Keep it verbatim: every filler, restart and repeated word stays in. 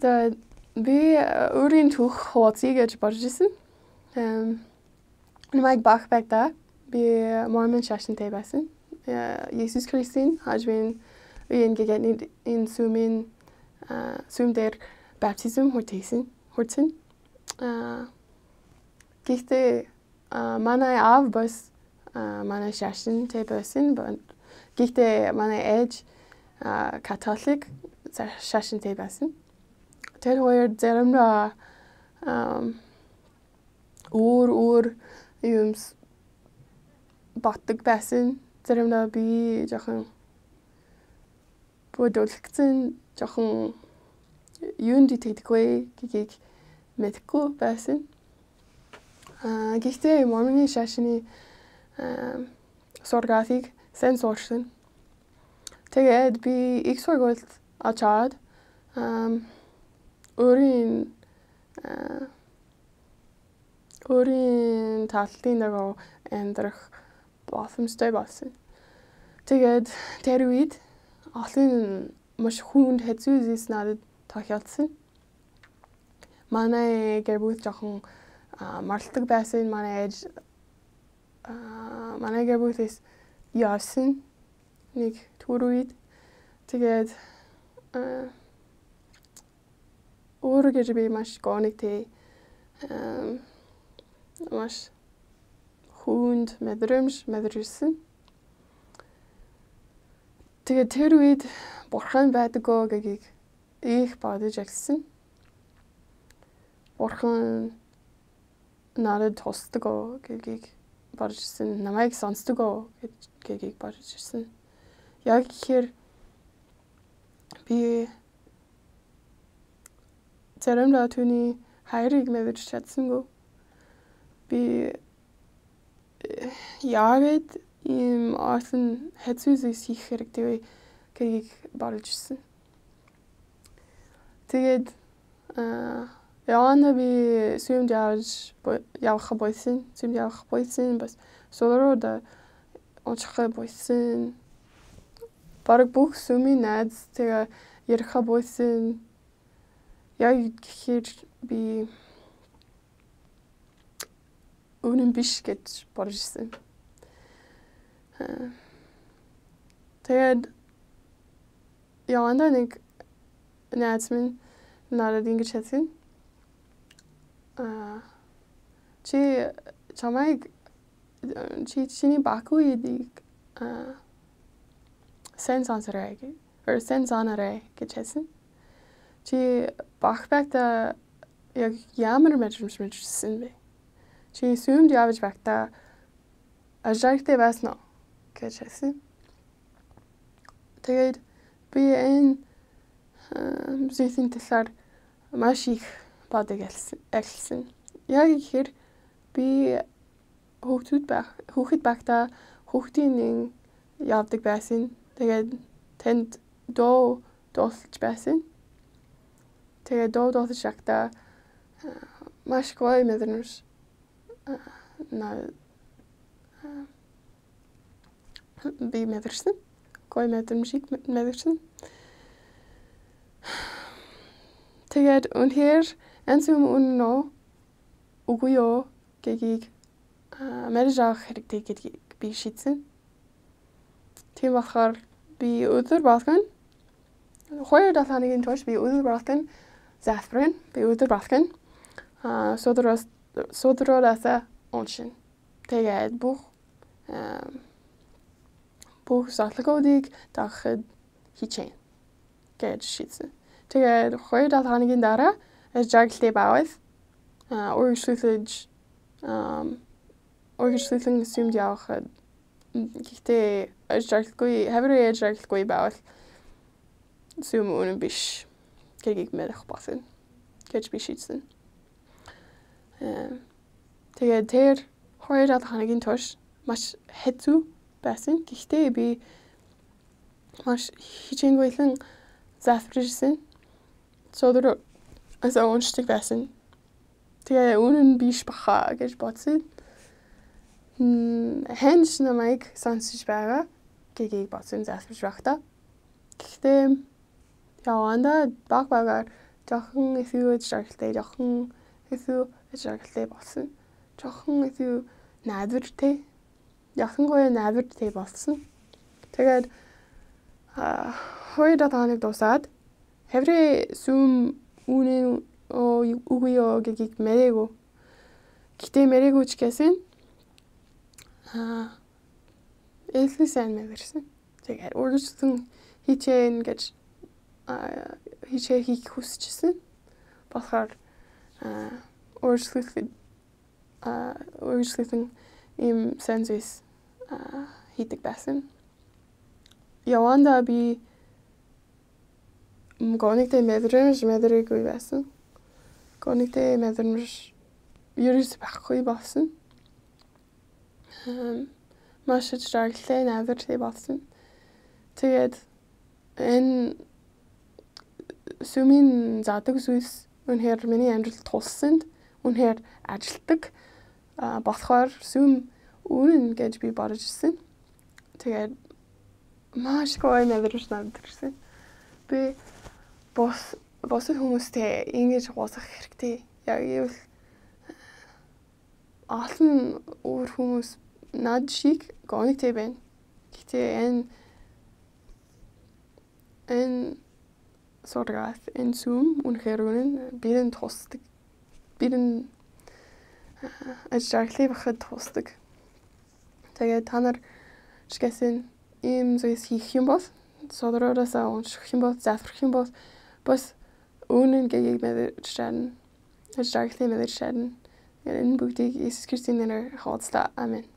Тэгээд би өөрийн түүх хуудсыг гэж бодож ирсэн. Эм намайг бах байхдаа би Mormon шашинтай байсан. Есүс Христийн хажуун үеийн гэгэний энэ сүмийн сүм дээр баптизм хүртсэн. Хүртсэн. Аа гэхдээ манай аав бас манай шашинтай байсан. Гэхдээ манай ээж католик шашинтай байсан. Тэр хоёр заримдаа өөр өөр юм батг байсан. Заримдаа би жоохон бодолгцэн жоохон юунд итгэдэггүй гэгийг мэдгүй байсан. Аа гэхдээ Mormon шашины сургаалыг сайн сурсан. Тэгээд би их сургуульд очоод өөрийн өөрийн талын дагуу амьдрах боломжтой болсон. Тэгээд тэр үед олон маш хүнд хэцүү зүйлс надад тохиолдсон. Манай гэр бүл жоохон мартаг байсан. Манай ээж манай гэр бүлээс явсан нэг түр үед. Тэгээд өөрөө гэж би маш гонигтэй маш хүнд мэдрэмж мэдэрсэн. Тэгээд тэр үед бурхан байдаггүй гэгийг их бодож ирсэн. Бурхан надад тусдаггүй гэгийг бодож ирсэн. Намайг сонсдоггүй гэгийг бодож ирсэн. Яг хэр би заримдаа түүний хайрыг мэдэж чадсангүй. Би яагаад ийм олон хэцүү зүйлс хийх хэрэгтэй гэгийг бодож ирсэн. Тэгээд явна би сүмд явж явах болсон. Сүмд явах болсон бас сороод очих болсон. Бараг бүх сүмийн найз тэгээ ярих болсон. Яг гэхээр би үнэн биш гэж бодож ирсэн. Тэгээд яванда нэг найз минь надад ингэж хэлсэн. Аа чи чамайг чи чиний бакуидыг аа сайн сонсорой гэж or сайн сонорой гэж хэлсэн. Чи бах байхдаа яг ямар мэдрэмж мэдэрсэн бэ? Чи сүмд явж байхдаа ажигтай байсан уу гэж хэлсэн. Тэгээд би энэ зүйлийн талаар маш их бодож хэлсэн. Яг ихээр би хүүхэд байх хүүхэд байхдаа хүүхдийн нэг явдаг байсан. Тэгээд тэнд доо дуулж байсан. Тэгээд доо дуулж байхдаа маш гоё мэдрэмж на би мэдэрсэн. Гоё мэдрэмжийг мэдэрсэн. Тэгээд үнэхээр энэ юм үнэн үгүй юу гэгийг мэдэж авах хэрэгтэй гэдгийг би шийдсэн. Тийм болохоор би өдөр болгон хоёр дахинагийн турш би өдөр болгон зафрын би өдөр болгон а содроос содрооласа оншин. Тэгээд бүх бүх сахлагуудыг дахид хичээн гэж шийдсэн. Тэгээд хоёр дахинагийн дараа ажиглалтай бавал а үргэлжлүүлж ам үргэлжлүүлэн сүмд явах гэхдээ ажиглалгүй хэврээ ажиглалгүй бавал сүм үнэн биш гэгийг мэдэх болсон гэж би шийдсэн. Тэгээд тэр хоёр дахинагийн турш маш хэцүү байсан. Гэхдээ би маш хичээнгүйлэн зафржсэн. Содор аса уншдаг байсан. Тэгээ үнэн биш баха гэж бодсон. Хэнч намайг сонсож байгаа гэгийг бодсон зафрж байхдаа. Гэхдээ яванда баг багаар Жохон илүү жаргалтай, жохон илүү жаргалтай болсон. Жохон илүү найдвартай. Ялангуяа найдвартай болсон. Тэгээд а хоёр хоног дуусаад хэврээ сүм үнэн оо үгүй гэдгийг мэрэгүү. Гэтэ мэрэгүү ч гэсэн а илүү сайн мэдэрсэн. Тэгээд өөрөөсөө хичээн гэж хичээ хийх хүсчихсэн. Болохоор өөрсдөө өөрсдөө им сенсис хийдэг байсан. Яванда би гонигтэй мэдрэмж мэдэрээгүй байсан. Гонигтэй мэдрэмж ерөөс байхгүй болсон. Маш жаргалтай найдвартай болсон. Тэгээд энэ сүмийн задаг зүйлс үнэхээр миний амьдралд тулсанд үнэхээр ажилтдаг болохоор сүм үнэн гэж би бодож ирсэн. Тэгээд маш гоё мэдрэмж надад төрсөн. Би бос босод хүмүүстэй ингэж уулзах хэрэгтэй. Яг ивэл олон өөр хүмүүс над шиг гонигтэй байна. Гэтэ энэ энэ соргаас энэ сүм үнэхээр үнэн бирэнд тусдаг. Бирэнд ажиглалыг бахад тусдаг. Тэгээд та нар шгэсэн ийм зүйлс хийх юм бол содороосаа унших юм бол зааврах юм бол бас үнэн гэгийг мэдэрч чадна. Ажиглалыг мэдэрч чадна. Энэ бүгдийг Иесус Христосийн нэрээр хооцлаа. Амен.